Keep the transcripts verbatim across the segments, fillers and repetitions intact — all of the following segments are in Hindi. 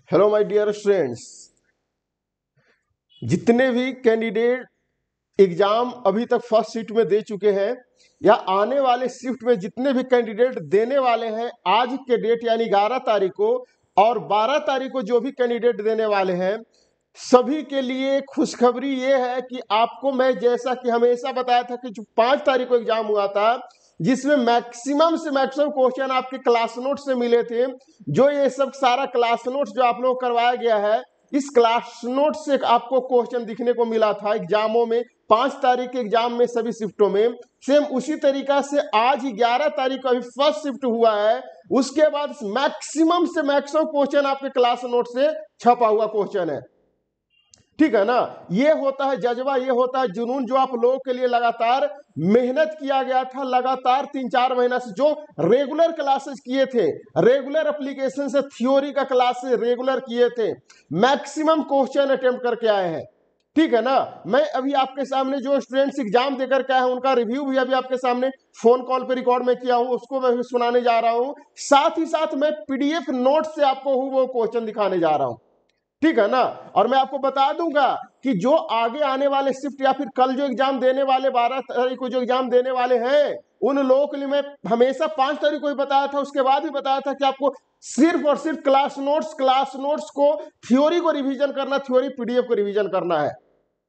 हेलो माय डियर स्टूडेंट्स, जितने भी कैंडिडेट एग्जाम अभी तक फर्स्ट शिफ्ट में दे चुके हैं या आने वाले शिफ्ट में जितने भी कैंडिडेट देने वाले हैं आज के डेट यानी ग्यारह तारीख को और बारह तारीख को जो भी कैंडिडेट देने वाले हैं, सभी के लिए खुशखबरी ये है कि आपको मैं जैसा कि हमेशा बताया था कि जो पाँच तारीख को एग्जाम हुआ था जिसमें मैक्सिमम से मैक्सिमम क्वेश्चन आपके क्लास नोट से मिले थे, जो ये सब सारा क्लास नोट जो आप लोग करवाया गया है इस क्लास नोट से आपको क्वेश्चन दिखने को मिला था एग्जामों में पांच तारीख के एग्जाम में सभी शिफ्टों में। सेम उसी तरीका से आज ग्यारह तारीख को अभी फर्स्ट शिफ्ट हुआ है, उसके बाद मैक्सिमम से मैक्सिमम क्वेश्चन आपके क्लास नोट से छपा हुआ क्वेश्चन है। ठीक है ना, ये होता है जज्बा, ये होता है जुनून जो आप लोगों के लिए लगातार मेहनत किया गया था। लगातार तीन चार महीना से जो रेगुलर क्लासेस किए थे, रेगुलर एप्लीकेशन से थ्योरी का क्लासेस रेगुलर किए थे, मैक्सिमम क्वेश्चन अटेम्प्ट करके आए हैं। ठीक है ना, मैं अभी आपके सामने जो स्टूडेंट्स एग्जाम देकर के आए हैं उनका रिव्यू भी अभी आपके सामने फोन कॉल पे रिकॉर्ड में किया हूं, उसको मैं भी सुनाने जा रहा हूं। साथ ही साथ मैं पीडीएफ नोट से आपको वो क्वेश्चन दिखाने जा रहा हूं। ठीक है ना, और मैं आपको बता दूंगा कि जो आगे आने वाले शिफ्ट या फिर कल जो एग्जाम देने वाले बारह तारीख को जो एग्जाम देने वाले हैं उन लोगों के लिए मैं हमेशा पांच तारीख को ही बताया था, उसके बाद भी बताया था कि आपको सिर्फ और सिर्फ क्लास नोट्स क्लास नोट्स को थ्योरी को रिवीजन करना, थ्योरी पीडीएफ को रिवीजन करना है।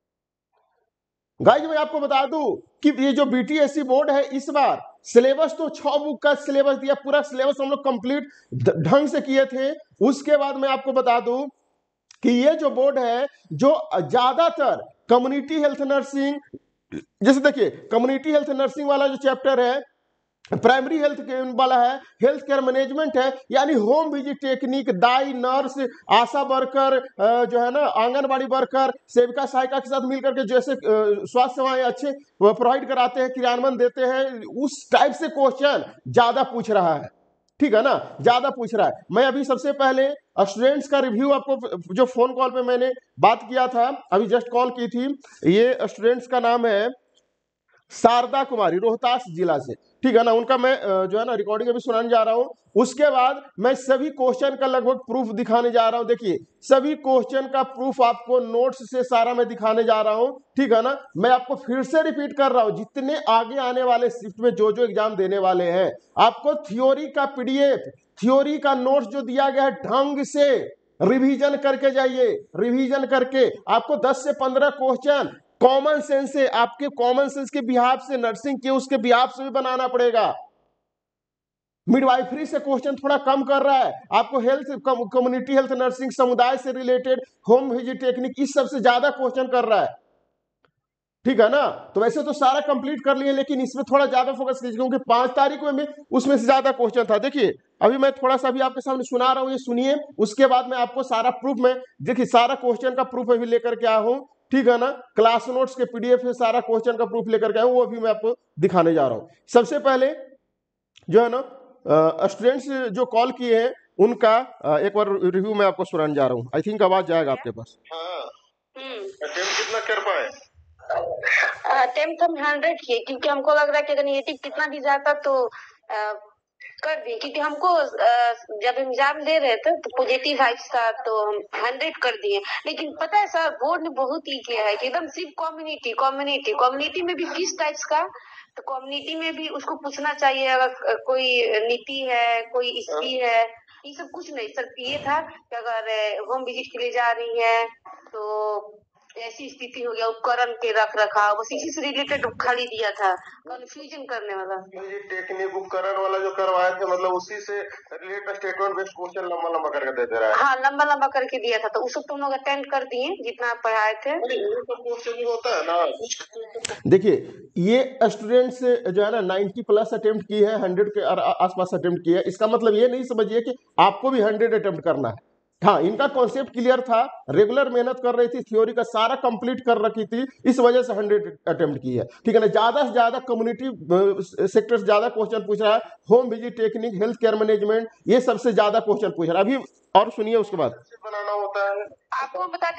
गाइज मैं आपको बता दूं कि ये जो बीटीएससी बोर्ड है इस बार सिलेबस तो छह बुक का सिलेबस दिया, पूरा सिलेबस हम लोग कंप्लीट ढंग से किए थे। उसके बाद मैं आपको बता दूं कि ये जो बोर्ड है जो ज्यादातर कम्युनिटी हेल्थ नर्सिंग, जैसे देखिए कम्युनिटी हेल्थ नर्सिंग वाला जो चैप्टर है, प्राइमरी हेल्थ वाला है, हेल्थ केयर मैनेजमेंट है, यानी होम विजिट टेक्निक, दाई, नर्स, आशा वर्कर, जो है ना आंगनबाड़ी वर्कर, सेविका सहायिका के साथ मिलकर के जैसे स्वास्थ्य सेवाएं अच्छे प्रोवाइड कराते हैं, क्रियान्वयन देते हैं, उस टाइप से क्वेश्चन ज्यादा पूछ रहा है। ठीक है ना, ज्यादा पूछ रहा है। मैं अभी सबसे पहले स्टूडेंट्स का रिव्यू आपको जो फोन कॉल पे मैंने बात किया था, अभी जस्ट कॉल की थी, ये स्टूडेंट्स का नाम है शारदा कुमारी, रोहतास जिला से। ठीक है ना, उनका मैं जो है ना रिकॉर्डिंग अभी सुनाने जा रहा हूं। उसके बाद मैं सभी क्वेश्चन का लगभग प्रूफ दिखाने जा रहा हूं। देखिए सभी क्वेश्चन का प्रूफ आपको नोट्स से सारा मैं दिखाने जा रहा हूं। ठीक है ना, मैं आपको फिर से रिपीट कर रहा हूं, जितने आगे आने वाले शिफ्ट में जो जो एग्जाम देने वाले हैं आपको थ्योरी का पीडीएफ, थ्योरी का नोट्स जो दिया गया है ढंग से रिवीजन करके जाइए। रिवीजन करके आपको दस से पंद्रह क्वेश्चन कॉमन सेंस से, आपके कॉमन सेंस के बिहाफ से, नर्सिंग के उसके बिहाफ से भी बनाना पड़ेगा। मिडवाइफरी से क्वेश्चन थोड़ा कम कर रहा है, आपको हेल्थ कम्युनिटी हेल्थ नर्सिंग, समुदाय से रिलेटेड, होम विजिट टेक्निक, इस सबसे ज्यादा क्वेश्चन कर रहा है। ठीक है ना, तो वैसे तो सारा कंप्लीट कर लिए लेकिन इसमें थोड़ा ज्यादा फोकस कीजिए क्योंकि पांच तारीख में भी उसमें से ज्यादा क्वेश्चन था। देखिए अभी मैं थोड़ा सा भी आपके सामने सुना रहा हूं, ये सुनिए, उसके बाद मैं आपको सारा प्रूफ में, देखिए सारा क्वेश्चन का प्रूफ अभी लेकर के आया हूं। ठीक है ना, क्लास नोट्स के पीडीएफ से सारा क्वेश्चन का प्रूफ लेकर के आया हूं, वो भी मैं आपको दिखाने जा रहा हूं। सबसे पहले जो है ना स्टूडेंट्स जो कॉल किए हैं उनका एक बार रिव्यू मैं आपको सुनाने जा रहा हूँ। आई थिंक आवाज जाएगा आपके पास। हाँ, अटेम्प्ट कितना कर पाए? अटेम्प्ट हम हंड्रेड किए क्योंकि हमको लग रहा है कि अगर नेगेटिव कितना भी जाता तो आ, कर दिए, क्योंकि हमको आ, जब एग्जाम दे रहे थे तो पॉजिटिव हाइट था तो हम हंड्रेड कर दिए। लेकिन पता है सर, बोर्ड ने बहुत ही किया है कि एकदम सिर्फ कम्युनिटी कम्युनिटी कम्युनिटी में भी किस टाइप्स का, तो कम्युनिटी में भी उसको पूछना चाहिए अगर कोई नीति है, कोई स्त्री है, ये सब कुछ नहीं। सिर्फ ये था कि अगर होम विजिट के लिए जा रही है तो ऐसी स्थिति हो गया, उपकरण के रख रखाव, बस इसी से रिलेटेड खाली दिया था, कंफ्यूजन करने वाला। ये टेक्निक उपकरण वाला जो करवाए थे, मतलब उसी से रिलेटेड स्टेटमेंट बेस्ड क्वेश्चन लंबा लंबा करके दे दे रहा है। हाँ, लंबा लंबा करके दिया था, तो उस तुम लोग अटेंड कर दिए जितना पढ़ाए थे। क्वेश्चन होता है ना। देखिए ये स्टूडेंट्स जो है ना नाइन्टी प्लस अटेम्प्ट की है, हंड्रेड के आसपास अटेम्प्ट की है, इसका मतलब ये नहीं समझिए कि आपको भी हंड्रेड अटेम्प्ट करना है। हाँ, इनका कॉन्सेप्ट क्लियर था, रेगुलर मेहनत कर रही थी, थ्योरी का सारा कंप्लीट कर रखी थी, इस वजह से हंड्रेड अटेम्प्ट की है। ठीक है ना, ज्यादा से ज्यादा कम्युनिटी सेक्टर से ज्यादा क्वेश्चन पूछ रहा है, home visit technique, health care management, ये सबसे ज्यादा क्वेश्चन पूछ रहा है। अभी और सुनिए उसके बाद बनाना होता है। आपको बता दे,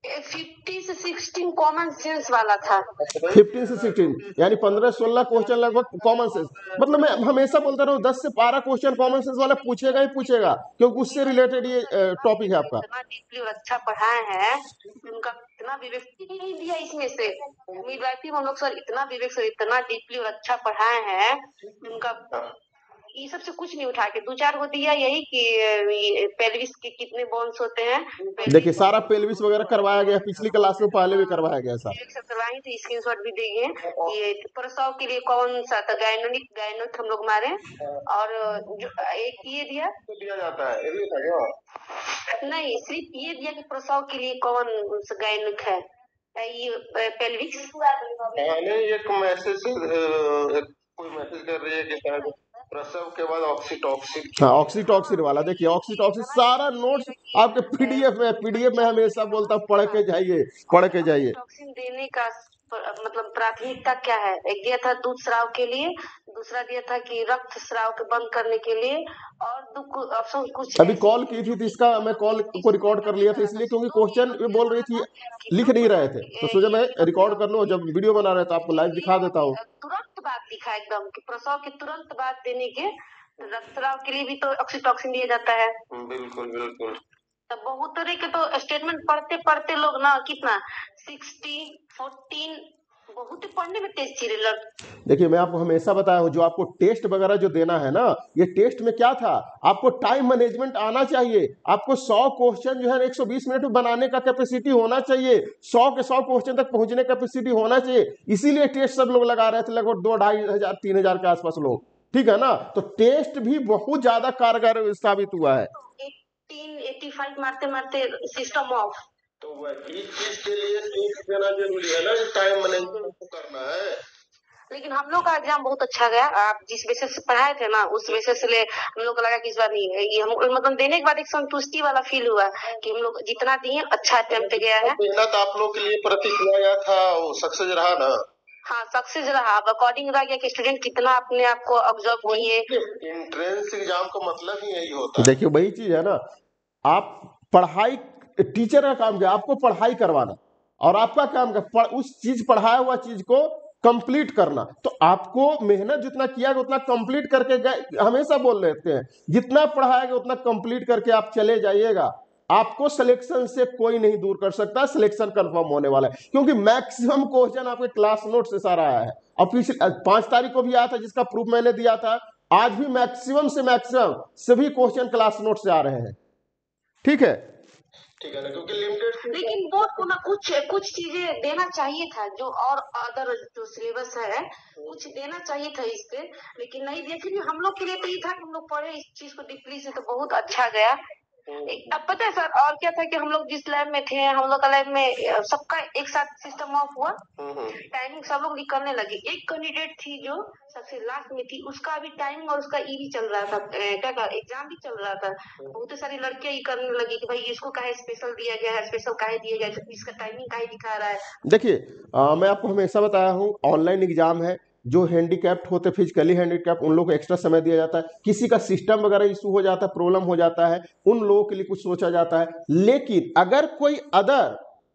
फिफ्टी से सिक्सटीन कॉमन सेंस वाला था। फिफ्टीन से सिक्सटीन यानी पंद्रह सोलह क्वेश्चन लगभग कॉमन सेंस। मतलब मैं हमेशा बोलता रहूं दस से बारह क्वेश्चन कॉमन सेंस वाला पूछेगा ही पूछेगा, क्योंकि उससे रिलेटेड ये टॉपिक है आपका। इतना डीपली और अच्छा पढ़ाए हैं, उनका इतना विवेक नहीं दिया इसमें से। मिडवाइफरी हम लोग सर इतना विवेक से इतना डीपली और अच्छा पढ़ाए हैं, उनका ये सबसे कुछ नहीं उठा के दो चार को दिया, यही कि पेल्विस के कितने बोन्स होते हैं। देखिए सारा पेल्विस वगैरह करवाया गया, पिछली क्लास में पहले भी करवाया गया सर। करवाई थी, स्क्रीनशॉट भी देंगे। ये प्रसव के लिए कौन सा था, गायनोनिक गायनोक हम लोग मारे, और जो एक ये दिया दिया जाता है, ये भी था क्या? नहीं, सिर्फ ये दिया कि प्रसव के लिए कौन गायनोक है, ये पेल्विक्स। नहीं, एक मैसेज कोई मैसेज कर रही है कि शायद प्रसव के बाद ऑक्सीटॉक्सिन। हाँ ऑक्सीटॉक्सिन वाला, देखिए ऑक्सीटॉक्सिन सारा नोट्स आपके पीडीएफ में, पीडीएफ में हमेशा बोलता हूँ पढ़ के जाइए, पढ़ के जाइए। टॉक्सिन देने का मतलब प्राथमिकता क्या है? एक दिया था दूध स्राव के लिए, दूसरा दिया था कि रक्त स्राव के बंद करने के लिए, और ऑप्शन कुछ। अभी कॉल की थी तो इसका मैं कॉल को रिकॉर्ड कर लिया था इसलिए, क्योंकि क्वेश्चन ये बोल रही थी लिख नहीं रहे थे, तो सोचा मैं रिकॉर्ड कर लूं, जब वीडियो बना रहे तो आपको लाइव दिखा देता हूँ। तुरंत बाद दिखा एकदम कि प्रसव के तुरंत बाद देने के रक्त स्राव के लिए भी तो ऑक्सीटॉक्सिन दिया जाता है। बिल्कुल बिल्कुल। तो बहुत तरह के तो स्टेटमेंट पढ़ते पढ़ते लोग ना कितना सिक्सटी फोर्टीन बहुत पढ़ने में तेज थी। देखिए मैं आपको हमेशा बताया हूँ, जो आपको टेस्ट वगैरह जो देना है ना, ये टेस्ट में क्या था, आपको टाइम मैनेजमेंट आना चाहिए, आपको सौ क्वेश्चन जो है एक सौ बीस मिनट में बनाने का कैपेसिटी होना चाहिए, सौ के सौ क्वेश्चन तक पहुंचने का कैपेसिटी होना चाहिए। इसीलिए टेस्ट सब लोग लगा रहे थे, लगभग दो ढाई हजार तीन हजार के आसपास लोग, ठीक है ना। तो टेस्ट भी बहुत ज्यादा कारगर साबित हुआ है। पचासी मारते मारते सिस्टम ऑफ। तो इस चीज के लिए टेस्ट देना जरूरी है ना, टाइम मैनेजमेंट करना है। लेकिन हम लोग का एग्जाम बहुत अच्छा गया। आप जिस बेसिस से पढ़ाए थे ना, उस बेसिस से हम लोग को लगा कि इस बार नहीं, ये हम मतलब देने के बाद एक संतुष्टि वाला फील हुआ कि हम लोग जितना दिए अच्छा अटेम्प्ट गया है। मेहनत आप लोग के लिए प्रतिक्रिया था, वो सक्सेस रहा ना। हाँ सक्सेस रहा, अकॉर्डिंग रहा कि स्टूडेंट कितना अपने आप को ऑब्जर्व किए। एंट्रेंस एग्जाम का मतलब ही यही होता है। देखिए वही चीज है ना, आप पढ़ाई, टीचर का काम क्या, आपको पढ़ाई करवाना, और आपका काम क्या, उस चीज पढ़ाया हुआ चीज को कंप्लीट करना। तो आपको मेहनत जितना किया गया उतना कंप्लीट करके गए, हमेशा बोल लेते हैं जितना पढ़ाया गया उतना कंप्लीट करके आप चले जाइएगा, आपको सिलेक्शन से कोई नहीं दूर कर सकता, सिलेक्शन कंफर्म होने वाला है। क्योंकि मैक्सिमम क्वेश्चन आपके क्लास नोट से सारा आया है, और पिछले पांच तारीख को भी आया था जिसका प्रूफ मैंने दिया था, आज भी मैक्सिमम से मैक्सिमम सभी क्वेश्चन क्लास नोट से आ रहे हैं, ठीक है। ठीक है ना, क्योंकि लिमिटेड। लेकिन बोर्ड को ना कुछ कुछ चीजें देना चाहिए था, जो और अदर जो सिलेबस है कुछ देना चाहिए था इस पे, लेकिन नहीं दिया। फिर हम लोग के लिए तो ये था कि हम लोग पढ़े इस चीज को डीपली से, तो बहुत अच्छा गया। अब पता है सर और क्या था कि हम लोग जिस लैब में थे, हम लोग का लैब में सबका एक साथ सिस्टम ऑफ हुआ, टाइमिंग सब लोग निकलने लगे। एक कैंडिडेट थी जो सबसे लास्ट में थी, उसका भी टाइमिंग और उसका ई भी चल रहा था, क्या का एग्जाम भी चल रहा था। बहुत सारी लड़कियां ये करने लगी कि भाई इसको काहे स्पेशल दिया गया है, स्पेशल काहे दिया गया है, इसका टाइमिंग काहे दिखा रहा है। देखिए मैं आपको हमेशा बताया हूँ, ऑनलाइन एग्जाम है, जो हैंडीकैप्ड होते, फिजिकली हैंडीकैप्ड, उन लोगों को एक्स्ट्रा समय दिया जाता है। किसी का सिस्टम वगैरह इशू हो जाता है, प्रॉब्लम हो जाता है, उन लोगों के लिए कुछ सोचा जाता है। लेकिन अगर कोई अदर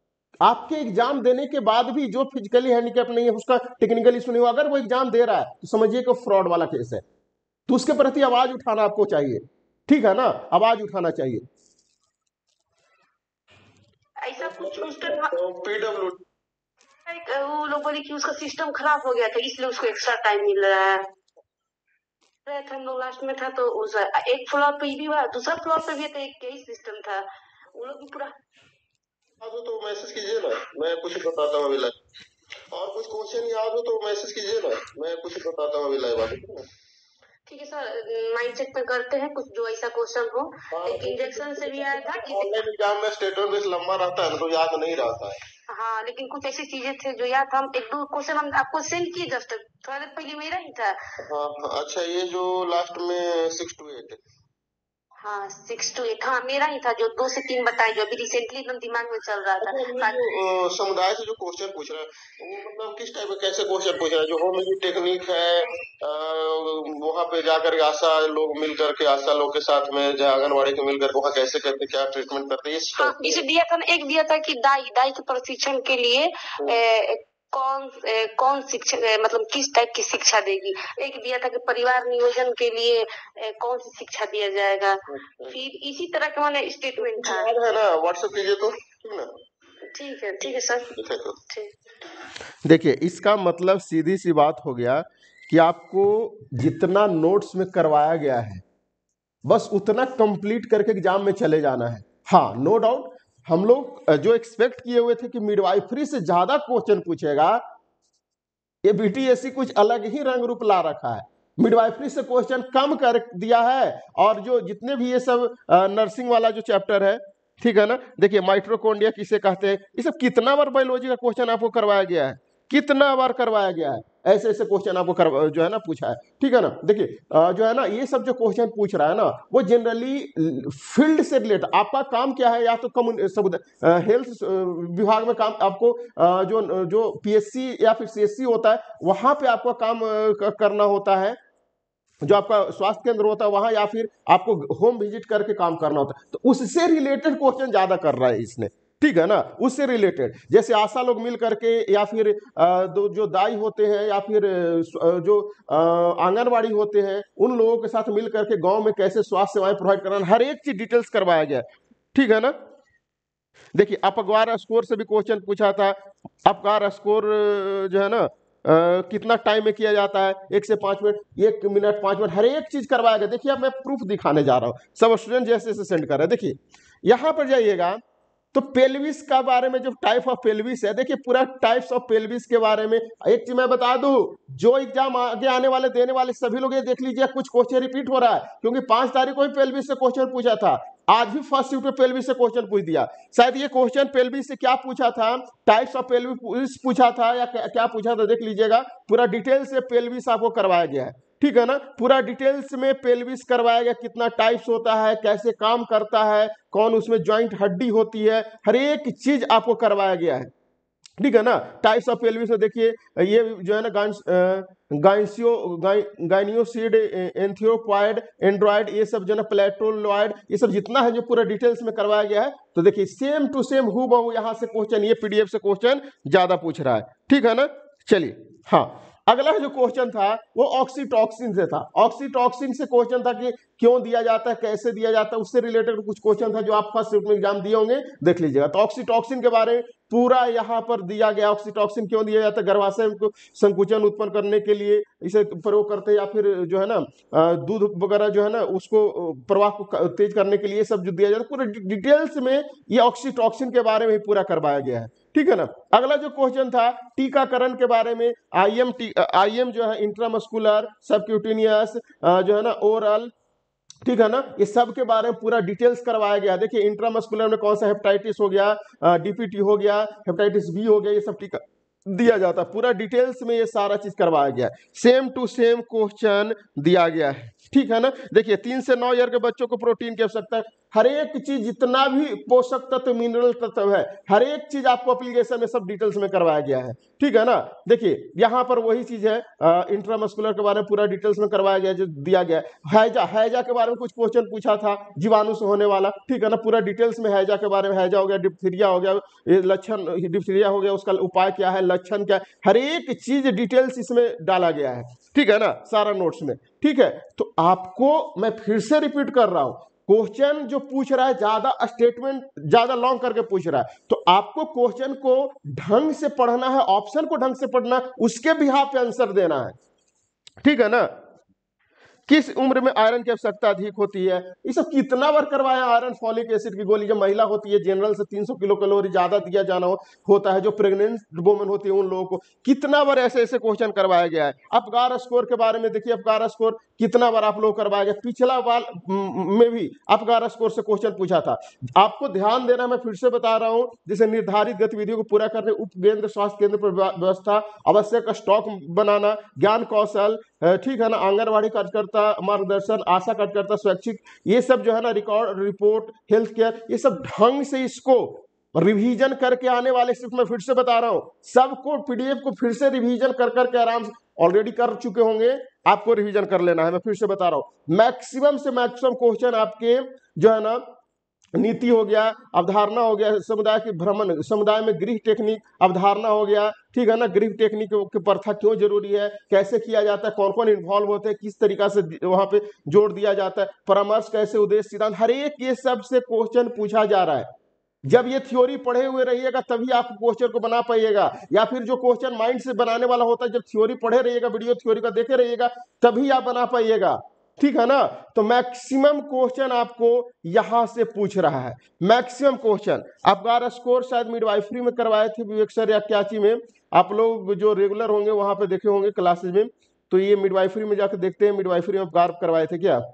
आपके एग्जाम देने के बाद भी जो फिजिकली हैंडीकैप नहीं है, उसका टेक्निकल इशू नहीं हो, अगर वो एग्जाम दे रहा है तो समझिए कि फ्रॉड वाला केस है, तो उसके प्रति आवाज उठाना आपको चाहिए, ठीक है ना, आवाज उठाना चाहिए। ऐसा कुछ पीडब्ल्यू वो लोग बोले कि उसका सिस्टम खराब हो गया था, इसलिए उसको एक्स्ट्रा टाइम मिल रहा है। हम लोग लास्ट में था तो उस एक फ्लोर पे भी हुआ, दूसरा फ्लोर पे भी था, एक यही सिस्टम था, वो लोग भी पूरा। याद हो तो मैसेज कीजिए ना, मैं कुछ बताता हूँ अभी लाइव। और कुछ क्वेश्चन याद हो तो मैसेज कीजिए ना, मैं कुछ बताता हूँ अभी लाइव। ठीक है सर, माइंडसेट में करते हैं कुछ जो ऐसा क्वेश्चन हो। एक इंजेक्शन से भी आया था कि ऑनलाइन एग्जाम में स्टेटमेंट बेस लंबा रहता है तो याद नहीं रहता है। हाँ, लेकिन कुछ ऐसी चीजें थे जो याद था। हम एक दो क्वेश्चन हम आपको सेंड किए, जस्ट थोड़ा देर पहले मेरा ही था। हाँ अच्छा, ये जो लास्ट में सिक्स टू एट, हाँ सिक्स टू एट, हाँ मेरा ही था जो दो से तीन बताए, जो अभी रिसेंटली एकदम दिमाग में चल रहा था। अच्छा, ये जो अ, समुदाय से जो क्वेश्चन पूछ रहा है वो मतलब किस टाइप का, कैसे क्वेश्चन पूछ रहा है? जो होम की टेक्निक है, अ, वहाँ पे जाकर के आशा लोग मिल करके, आशा लोग के साथ में जहाँ आंगनबाड़ी के मिल करके वहाँ कैसे करते, क्या ट्रीटमेंट करते हैं, इस हाँ टाइप इसे दिया था ना, एक दिया था कि दाई दाई के प्रशिक्षण के लिए ए, कौन ए, कौन शिक्षा ए, मतलब किस टाइप की शिक्षा देगी। एक दिया था कि परिवार नियोजन के लिए ए, कौन सी शिक्षा दिया जाएगा। फिर इसी तरह का मैंने स्टेटमेंट था। याद है ना, व्हाट्सएप कीजिए तो, ठीक ना? ठीक है ठीक है सर, ठीक है तो ठीक। देखिए इसका मतलब सीधी सी बात हो गया कि आपको जितना नोट्स में करवाया गया है बस उतना कंप्लीट करके एग्जाम में चले जाना है। हाँ नो डाउट हम लोग जो एक्सपेक्ट किए हुए थे कि मिडवाइफरी से ज्यादा क्वेश्चन पूछेगा, ये बीटीएससी कुछ अलग ही रंग रूप ला रखा है। मिडवाइफरी से क्वेश्चन कम कर दिया है, और जो जितने भी ये सब नर्सिंग वाला जो चैप्टर है, ठीक है ना, देखिए माइट्रोकोन्ड्रिया किसे कहते हैं, ये सब कितना बार बायोलॉजी का क्वेश्चन आपको करवाया गया है, कितना बार करवाया गया है, ऐसे ऐसे क्वेश्चन आपको कर जो है ना पूछा है, ठीक है ना। देखिए जो है ना ये सब जो क्वेश्चन पूछ रहा है ना वो जनरली फील्ड से रिलेटेड, आपका काम क्या है, या तो कम्युन हेल्थ विभाग में काम आपको जो जो पीएससी या फिर सीएससी होता है वहां पे आपका काम करना होता है, जो आपका स्वास्थ्य केंद्र होता है वहां, या फिर आपको होम विजिट करके काम करना होता है, तो उससे रिलेटेड क्वेश्चन ज्यादा कर रहा है इसने, ठीक है ना, उससे रिलेटेड। जैसे आशा लोग मिल करके या फिर जो दाई होते हैं या फिर जो आंगनबाड़ी होते हैं उन लोगों के साथ मिल करके गांव में कैसे स्वास्थ्य सेवाएं प्रोवाइड कराना, हर एक चीज डिटेल्स करवाया गया है, ठीक है ना। देखिए अपगार स्कोर से भी क्वेश्चन पूछा था। अपगार स्कोर जो है ना Uh, कितना टाइम में किया जाता है, एक से पांच मिनट, एक मिनट पांच मिनट, हर एक चीज करवाया गया। देखिए अब मैं प्रूफ दिखाने जा रहा हूं, सब स्टूडेंट जैसे जैसे सेंड कर रहे हैं। देखिए यहां पर जाइएगा तो पेल्विस का बारे में, जो टाइप ऑफ पेल्विस है, देखिए पूरा टाइप्स ऑफ पेल्विस के बारे में एक चीज मैं बता दूं, जो एग्जाम आगे आने वाले देने वाले सभी लोग ये देख लीजिए कुछ क्वेश्चन रिपीट हो रहा है, क्योंकि पांच तारीख को ही पेल्विस से क्वेश्चन पूछा था, आज भी फर्स्ट शिफ्ट में पेल्विस से क्वेश्चन पूछ दिया। शायद ये क्वेश्चन पेल्विस से क्या पूछा था, टाइप्स ऑफ पेल्विस पूछा था या क्या पूछा था, देख लीजिएगा पूरा डिटेल से पेल्विस आपको करवाया गया है, ठीक है ना। पूरा डिटेल्स में पेल्विस करवाया गया, कितना टाइप्स होता है, कैसे काम करता है, कौन उसमें जॉइंट हड्डी होती है, हर एक चीज आपको करवाया गया है, ठीक है ना। टाइप्स ऑफ पेल्विस में देखिए ये जो है ना गाइंसियो गाइनियोसिड, एंथियोपॉइड, एंड्रॉइड, ये सब जो है ना प्लेटोलॉइड, ये सब जितना है जो पूरा डिटेल्स में करवाया गया है। तो देखिए सेम टू सेम हूबहू यहाँ से क्वेश्चन, ये पीडीएफ से क्वेश्चन ज्यादा पूछ रहा है, ठीक है ना। चलिए हाँ अगला जो क्वेश्चन था वो ऑक्सीटॉक्सिन से था। ऑक्सीटॉक्सिन से क्वेश्चन था कि क्यों दिया जाता है, कैसे दिया जाता है, उससे रिलेटेड कुछ क्वेश्चन था जो आप फर्स्ट शिफ्ट में एग्जाम दिए होंगे, देख लीजिएगा। तो ऑक्सीटॉक्सिन के बारे में पूरा यहाँ पर दिया गया, ऑक्सीटॉक्सिन क्यों दिया जाता है, गर्भाशय को संकुचन उत्पन्न करने के लिए इसे प्रयोग करते हैं, या फिर जो है ना दूध वगैरह जो है ना उसको प्रवाह को तेज करने के लिए सब जो दिया जाता है, पूरे डिटेल्स में ये ऑक्सीटॉक्सिन के बारे में पूरा करवाया गया है, ठीक है ना। अगला जो क्वेश्चन था टीकाकरण के बारे में, आईएम आईएम जो है इंट्रामस्कुलर, सबक्यूटेनियस जो है ना ओरल, ठीक है ना, ये सब के बारे में पूरा डिटेल्स करवाया गया। देखिए इंट्रामस्कुलर में कौन सा हेपेटाइटिस हो गया, डीपीटी हो गया, हेपेटाइटिस बी हो गया, ये सब टीका दिया जाता है, पूरा डिटेल्स में ये सारा चीज करवाया गया है, सेम टू सेम क्वेश्चन दिया गया है, ठीक है ना। देखिए तीन से नौ ईयर के बच्चों को प्रोटीन की आवश्यकता है, हर एक चीज जितना भी पोषक तत्व मिनरल तत्व है हर एक चीज आपको एप्लीकेशन में सब डिटेल्स में करवाया गया है, ठीक है ना। देखिए यहाँ पर वही चीज है, इंट्रामस्कुलर के बारे में पूरा डिटेल्स में करवाया गया जो दिया गया है। हैजा हैजा के बारे में कुछ क्वेश्चन पूछा था, जीवाणु से होने वाला, ठीक है ना, पूरा डिटेल्स में हैजा के बारे में, हैजा हो गया, डिप्थीरिया हो गया, लक्षण डिप्थीरिया हो गया, उसका उपाय क्या है, लक्षण क्या है, हर एक चीज डिटेल्स इसमें डाला गया है, ठीक है ना, सारा नोट्स में, ठीक है। तो आपको मैं फिर से रिपीट कर रहा हूं, क्वेश्चन जो पूछ रहा है ज्यादा स्टेटमेंट ज्यादा लॉन्ग करके पूछ रहा है, तो आपको क्वेश्चन को ढंग से पढ़ना है, ऑप्शन को ढंग से पढ़ना है, उसके बिहाफ पे आंसर देना है, ठीक है ना। किस उम्र में आयरन की आवश्यकता अधिक होती है, ये सब कितना बार करवाया। आयरन फॉलिक एसिड की गोली जब महिला होती है जनरल से तीन सौ किलो कैलोरी ज्यादा दिया जाना हो, होता है, जो प्रेग्नेंट वुमेन होती है उन लोगों को कितना बार ऐसे ऐसे क्वेश्चन करवाया गया है। अपगार स्कोर के बारे में देखिए, अपगार स्कोर कितना बार आप लोग करवाया गया, पिछला बार में भी अपगार स्कोर से क्वेश्चन पूछा था। आपको ध्यान देना, मैं फिर से बता रहा हूं, जैसे निर्धारित गतिविधियों को पूरा करने उपकेंद्र स्वास्थ्य केंद्र पर व्यवस्था, आवश्यक स्टॉक बनाना, ज्ञान कौशल, ठीक है ना, आंगनवाड़ी कार्यकर्ता मार्गदर्शन, आशा कार्यकर्ता, स्वैच्छिक, ये सब जो है ना, रिकॉर्ड रिपोर्ट, हेल्थ केयर, ये सब ढंग से इसको रिवीजन करके आने वाले शिफ्ट में फिर से बता रहा हूं, सबको पीडीएफ को फिर से रिवीजन कर करके आराम से ऑलरेडी कर चुके होंगे, आपको रिवीजन कर लेना है। मैं फिर से बता रहा हूं, मैक्सिमम से मैक्सिमम क्वेश्चन आपके जो है ना, नीति हो गया, अवधारणा हो गया, समुदाय की भ्रमण, समुदाय में गृह टेक्निक, अवधारणा हो गया, ठीक है ना, गृह टेक्निक की प्रथा क्यों जरूरी है, कैसे किया जाता है, कौन कौन इन्वॉल्व होते हैं, किस तरीका से वहां पे जोड़ दिया जाता है, परामर्श कैसे, उद्देश्य, सिद्धांत, हर एक ये सब से क्वेश्चन पूछा जा रहा है। जब ये थ्योरी पढ़े हुए रहिएगा तभी आप क्वेश्चन को बना पाइएगा, या फिर जो क्वेश्चन माइंड से बनाने वाला होता है, जब थ्योरी पढ़े रहिएगा, वीडियो थ्योरी का देखे रहिएगा, तभी आप बना पाइएगा, ठीक है ना। तो मैक्सिमम क्वेश्चन आपको यहां से पूछ रहा है, मैक्सिमम क्वेश्चन। आपका स्कोर शायद मिडवाइफरी में करवाए थे विवेक सर या क्याची में, आप लोग जो रेगुलर होंगे वहां पे देखे होंगे क्लासेज में, तो ये मिडवाइफरी में जाकर देखते हैं, मिडवाइफरी में गार्ड करवाए थे क्या,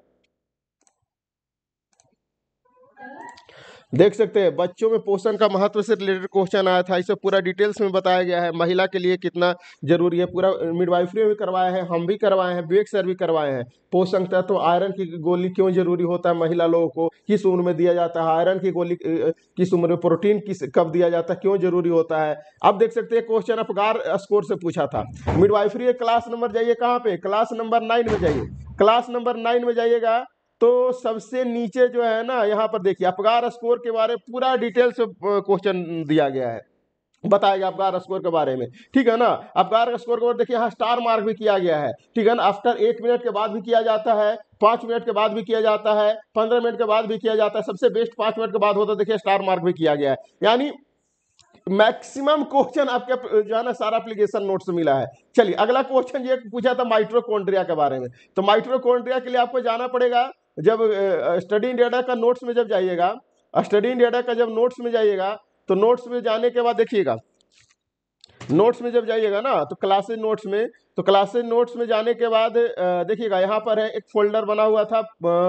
देख सकते हैं। बच्चों में पोषण का महत्व से रिलेटेड क्वेश्चन आया था, इसे पूरा डिटेल्स में बताया गया है, महिला के लिए कितना जरूरी है, पूरा मिडवाइफरी भी करवाया है, हम भी करवाए हैं, विवेक सर भी करवाए हैं। पोषण तत्व तो आयरन की गोली क्यों जरूरी होता है महिला लोगों को, किस उम्र में दिया जाता है, आयरन की गोली किस उम्र में, प्रोटीन किस कब दिया जाता है, क्यों जरूरी होता है। अब देख सकते हैं क्वेश्चन अपगार स्कोर से पूछा था। मिडवाइफरी क्लास नंबर जाइए कहाँ पे, क्लास नंबर नाइन में जाइए, क्लास नंबर नाइन में जाइएगा तो सबसे नीचे जो है ना, यहाँ पर देखिए अपगार स्कोर के बारे में पूरा डिटेल से क्वेश्चन दिया गया है, बताया गया अपगार स्कोर के बारे में, ठीक है ना। अपगार स्कोर के बारे में देखिए यहाँ स्टार मार्क भी किया गया है, ठीक है ना। आफ्टर एक मिनट के बाद भी किया जाता है, पांच मिनट के बाद भी किया जाता है, पंद्रह मिनट के बाद भी किया जाता है, सबसे बेस्ट पांच मिनट के बाद होता है, देखिए स्टार मार्क भी किया गया है। यानी मैक्सिमम क्वेश्चन आपके जो है ना सारा एप्लीकेशन नोट से मिला है। चलिए अगला क्वेश्चन ये पूछा था माइटोकॉन्ड्रिया के बारे में, तो माइटोकॉन्ड्रिया के लिए आपको जाना पड़ेगा, जब स्टडी इन डेटा का नोट्स में जब जाइएगा, स्टडी इन डेटा का जब नोट्स में जाइएगा, तो नोट्स में जाने के बाद देखिएगा, नोट्स में जब जाइएगा ना, तो क्लासेज नोट्स में, तो क्लासेज नोट्स में जाने के बाद देखिएगा यहाँ पर है एक फोल्डर बना हुआ था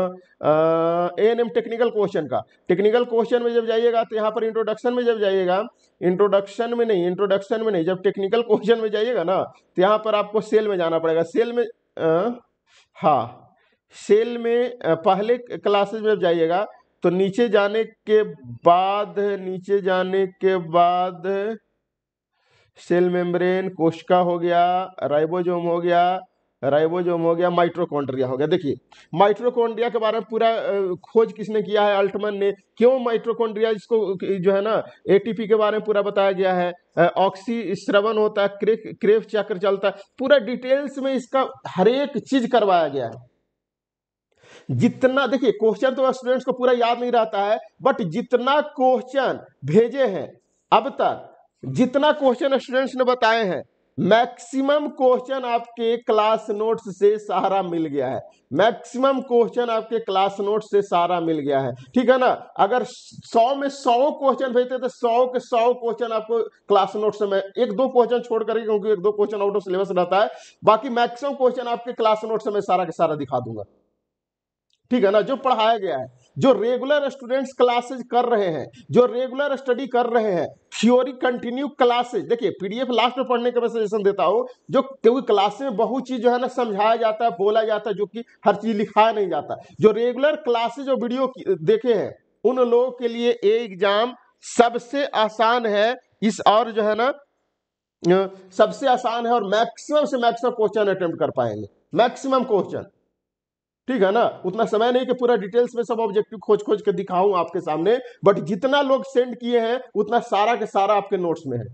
A N M technical question का। टेक्निकल क्वेश्चन में जब जाइएगा तो यहाँ पर इंट्रोडक्शन में जब जाइएगा, इंट्रोडक्शन में नहीं, इंट्रोडक्शन में नहीं, जब टेक्निकल क्वेश्चन में जाइएगा ना, तो यहाँ पर आपको सेल में जाना पड़ेगा। सेल में आ, हाँ सेल में पहले क्लासेज में जाइएगा, तो नीचे जाने के बाद, नीचे जाने के बाद सेल मेम्ब्रेन, कोशिका हो गया, राइबोसोम हो गया, राइबोसोम हो गया, माइटोकॉन्ड्रिया हो गया। देखिए माइटोकॉन्ड्रिया के बारे में पूरा खोज किसने किया है, अल्टमन ने। क्यों माइटोकॉन्ड्रिया, इसको जो है ना एटीपी के बारे में पूरा बताया गया है, ऑक्सी श्रवण होता है, क्रेफ क्रेफ चक्र चलता है, पूरा डिटेल्स में इसका हर एक चीज करवाया गया है। जितना देखिए क्वेश्चन तो स्टूडेंट्स को पूरा याद नहीं रहता है, बट जितना क्वेश्चन भेजे हैं अब तक, जितना क्वेश्चन स्टूडेंट्स ने बताए हैं, मैक्सिमम क्वेश्चन आपके क्लास नोट्स से सारा मिल गया है, मैक्सिमम क्वेश्चन आपके क्लास नोट्स से सारा मिल गया है, ठीक है ना। अगर सौ में सौ क्वेश्चन भेजते तो सौ के सौ क्वेश्चन आपको क्लास नोट से, मैं एक दो क्वेश्चन छोड़ करके, क्योंकि एक दो क्वेश्चन आउट ऑफ सिलेबस रहता है, बाकी मैक्सिमम क्वेश्चन आपके क्लास नोट से मैं सारा के सारा दिखा दूंगा, ठीक है ना। जो पढ़ाया गया है, जो रेगुलर स्टूडेंट्स क्लासेज कर रहे हैं, जो रेगुलर स्टडी कर रहे हैं, थ्योरी कंटिन्यू क्लासेज, देखिए पीडीएफ लास्ट में पढ़ने का मैं सजेशन देता हूं, जो क्योंकि क्लास में बहुत चीज जो है ना समझाया जाता है, बोला जाता है, जो कि हर चीज लिखाया नहीं जाता। जो रेगुलर क्लासेज जो वीडियो देखे हैं, उन लोगों के लिए ये एग्जाम सबसे आसान है, इस और जो है ना सबसे आसान है, और मैक्सिमम से मैक्सिमम क्वेश्चन अटेम्प्ट कर पाएंगे, मैक्सिमम क्वेश्चन, ठीक है ना। उतना समय नहीं कि पूरा डिटेल्स में सब ऑब्जेक्टिव खोज खोज के दिखाऊं आपके सामने, बट जितना लोग सेंड किए हैं उतना सारा के सारा आपके नोट्स में है।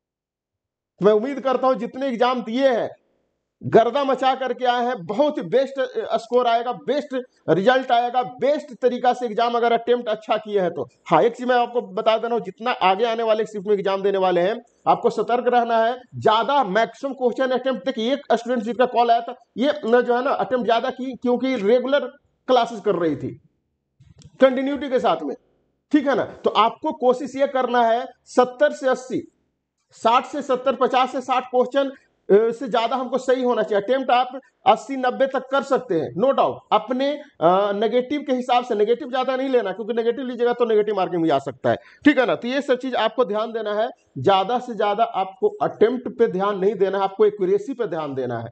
मैं उम्मीद करता हूं जितने एग्जाम दिए हैं, गर्दा मचा करके आए हैं, बहुत ही बेस्ट स्कोर आएगा, बेस्ट रिजल्ट आएगा, बेस्ट तरीका से एग्जाम अगर अटेम्प्ट अच्छा किए हैं तो। हाँ एक चीज मैं आपको बता देना हूं, जितना आगे आने वाले शिफ्ट में एग्जाम देने वाले हैं, आपको सतर्क रहना है, ज्यादा मैक्सिमम क्वेश्चन अटेम्प्ट। देखिए एक स्टूडेंट जिसका कॉल आया था, ये न जो है ना अटेम्प्ट ज्यादा की, क्योंकि रेगुलर क्लासेस कर रही थी कंटिन्यूटी के साथ में, ठीक है ना। तो आपको कोशिश ये करना है सत्तर से अस्सी, साठ से सत्तर, पचास से साठ क्वेश्चन से ज्यादा हमको सही होना चाहिए। अटेम्प्ट आप अस्सी नब्बे तक कर सकते हैं, नो डाउट, अपने नेगेटिव के हिसाब से। नेगेटिव ज्यादा नहीं लेना, क्योंकि नेगेटिव लीजिएगा तो नेगेटिव मार्किंग भी आ सकता है, ठीक है ना। तो ये सब चीज आपको ध्यान देना है, ज्यादा से ज्यादा आपको अटेम्प्ट पे ध्यान नहीं देना है, आपको एक्यूरेसी पे ध्यान देना है,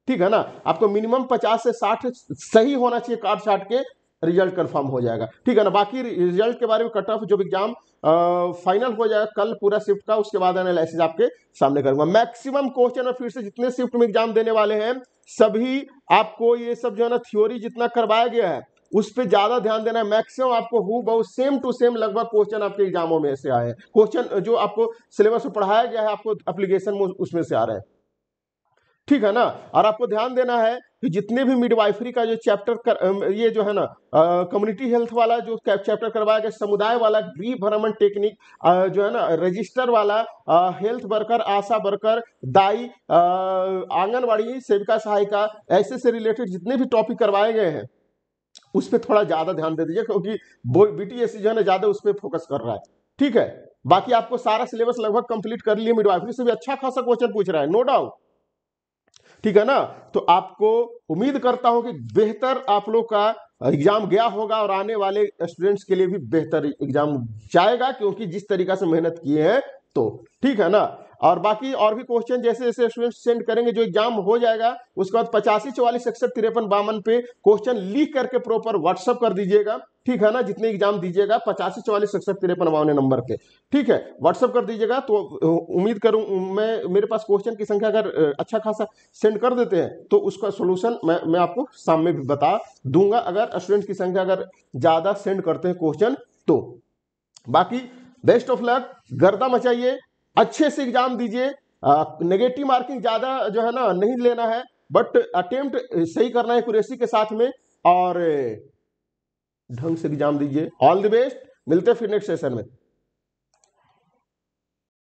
ठीक है ना। आपको मिनिमम पचास से साठ सही होना चाहिए, काट छाट के रिजल्ट कंफर्म हो जाएगा, ठीक है ना। बाकी रिजल्ट के बारे में कट ऑफ जब एग्जाम फाइनल हो जाएगा कल पूरा शिफ्ट का, उसके बाद एनालिसिस आपके सामने करूंगा। मैक्सिमम क्वेश्चन और फिर से जितने शिफ्ट में एग्जाम देने वाले हैं सभी आपको ये सब जो है ना थ्योरी जितना करवाया गया है उस पर ज्यादा ध्यान देना है। मैक्सिमम आपको हु बहुत सेम टू सेम लगभग क्वेश्चन आपके एग्जामों में से आए हैं, क्वेश्चन जो आपको सिलेबस में पढ़ाया गया है आपको एप्लीकेशन में उसमें से आ रहे हैं, ठीक है ना। और आपको ध्यान देना है कि जितने भी मिडवाइफरी का जो चैप्टर कर, ये जो है ना कम्युनिटी हेल्थ वाला जो चैप्टर करवाया गया, समुदाय वाला गृह भ्रमण टेक्निक, जो है ना रजिस्टर वाला, आ, हेल्थ वर्कर, आशा वर्कर, दाई, आंगनवाड़ी सेविका सहायिका, ऐसे से रिलेटेड जितने भी टॉपिक करवाए गए हैं उस पर थोड़ा ज्यादा ध्यान दे दीजिए, क्योंकि बीटीएससी जो है ना ज्यादा उस पर फोकस कर रहा है, ठीक है। बाकी आपको सारा सिलेबस लगभग कंप्लीट कर लिए, मिडवाइफरी से भी अच्छा खासा क्वेश्चन पूछ रहा है, नो डाउट, ठीक है ना। तो आपको उम्मीद करता हूं कि बेहतर आप लोग का एग्जाम गया होगा और आने वाले स्टूडेंट्स के लिए भी बेहतर एग्जाम जाएगा, क्योंकि जिस तरीका से मेहनत किए हैं, तो ठीक है ना। और बाकी और भी क्वेश्चन जैसे जैसे स्टूडेंट सेंड करेंगे, जो एग्जाम हो जाएगा उसके बाद पचासी चौवालीस इकसठ तिरपन बावन पे क्वेश्चन लिख करके प्रॉपर व्हाट्सअप कर दीजिएगा, ठीक है ना। जितने एग्जाम दीजिएगा पचासी चौवालीस इकसठ तिरपन बावन नंबर पे, ठीक है, व्हाट्सअप कर दीजिएगा। तो उम्मीद करूं मैं, मेरे पास क्वेश्चन की संख्या अगर अच्छा खासा सेंड कर देते हैं तो उसका सोल्यूशन मैं मैं आपको सामने भी बता दूंगा, अगर स्टूडेंट की संख्या अगर ज्यादा सेंड करते हैं क्वेश्चन तो। बाकी बेस्ट ऑफ लक, गर्दा मचाइए, अच्छे से एग्जाम दीजिए, नेगेटिव मार्किंग ज्यादा जो है ना नहीं लेना है, बट अटेम्प्ट सही करना है एक्यूरेसी के साथ में, और ढंग से एग्जाम दीजिए। ऑल द बेस्ट, मिलते हैं फिर नेक्स्ट सेशन में।